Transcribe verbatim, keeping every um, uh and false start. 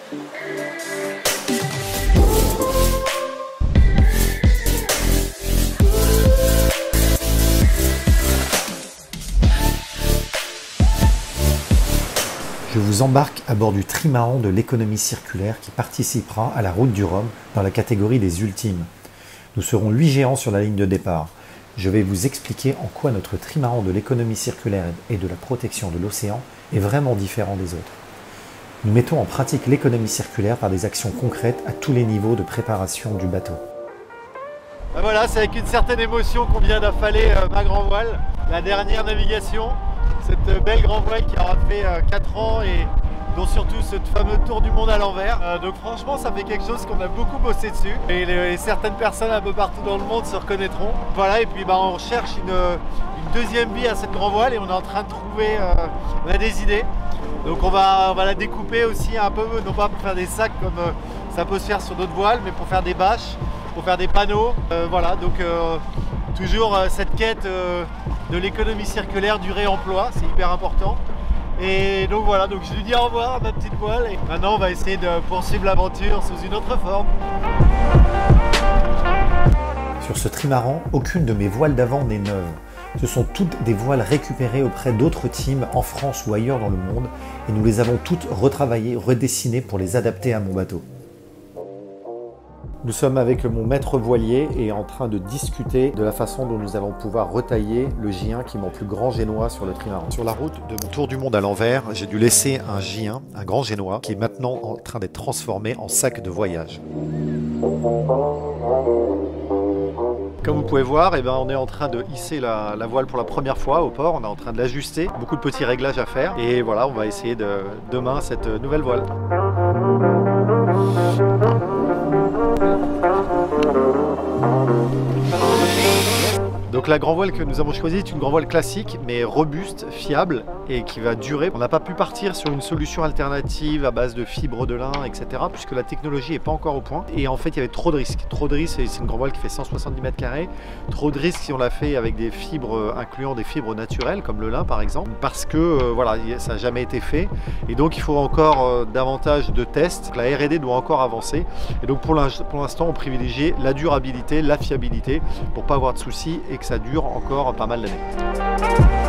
Je vous embarque à bord du trimaran de l'économie circulaire qui participera à la route du Rhum dans la catégorie des ultimes. Nous serons huit géants sur la ligne de départ. Je vais vous expliquer en quoi notre trimaran de l'économie circulaire et de la protection de l'océan est vraiment différent des autres. Nous mettons en pratique l'économie circulaire par des actions concrètes à tous les niveaux de préparation du bateau. Ben voilà, c'est avec une certaine émotion qu'on vient d'affaler euh, ma grand voile, la dernière navigation. Cette belle grand voile qui aura fait quatre ans et dont surtout ce fameux tour du monde à l'envers. Euh, donc franchement ça fait quelque chose qu'on a beaucoup bossé dessus et, les, et certaines personnes un peu partout dans le monde se reconnaîtront. Voilà, et puis bah, on cherche une, une deuxième vie à cette grand voile et on est en train de trouver, euh, on a des idées. Donc on va, on va la découper aussi un peu, non pas pour faire des sacs comme euh, ça peut se faire sur d'autres voiles, mais pour faire des bâches, pour faire des panneaux. Euh, voilà, donc euh, toujours euh, cette quête euh, de l'économie circulaire, du réemploi, c'est hyper important. Et donc voilà, donc je lui dis au revoir à ma petite voile et maintenant on va essayer de poursuivre l'aventure sous une autre forme. Sur ce trimaran, aucune de mes voiles d'avant n'est neuve. Ce sont toutes des voiles récupérées auprès d'autres teams en France ou ailleurs dans le monde et nous les avons toutes retravaillées, redessinées pour les adapter à mon bateau. Nous sommes avec mon maître voilier et en train de discuter de la façon dont nous allons pouvoir retailler le J un qui est mon plus grand génois sur le trimaran. Sur la route de mon tour du monde à l'envers, j'ai dû laisser un J un, un grand génois, qui est maintenant en train d'être transformé en sac de voyage. Comme vous pouvez voir, eh ben, on est en train de hisser la, la voile pour la première fois au port. On est en train de l'ajuster, beaucoup de petits réglages à faire. Et voilà, on va essayer de, demain cette nouvelle voile. Donc la grand voile que nous avons choisie est une grand voile classique mais robuste, fiable et qui va durer. On n'a pas pu partir sur une solution alternative à base de fibres de lin, et cetera puisque la technologie n'est pas encore au point. Et en fait il y avait trop de risques. Trop de risques, c'est une grand voile qui fait cent soixante-dix mètres carrés. Trop de risques si on l'a fait avec des fibres, incluant des fibres naturelles comme le lin par exemple. Parce que euh, voilà, ça n'a jamais été fait. Et donc il faut encore euh, davantage de tests. La R et D doit encore avancer. Et donc pour l'instant on privilégie la durabilité, la fiabilité pour pas avoir de soucis et que ça dure encore pas mal d'années.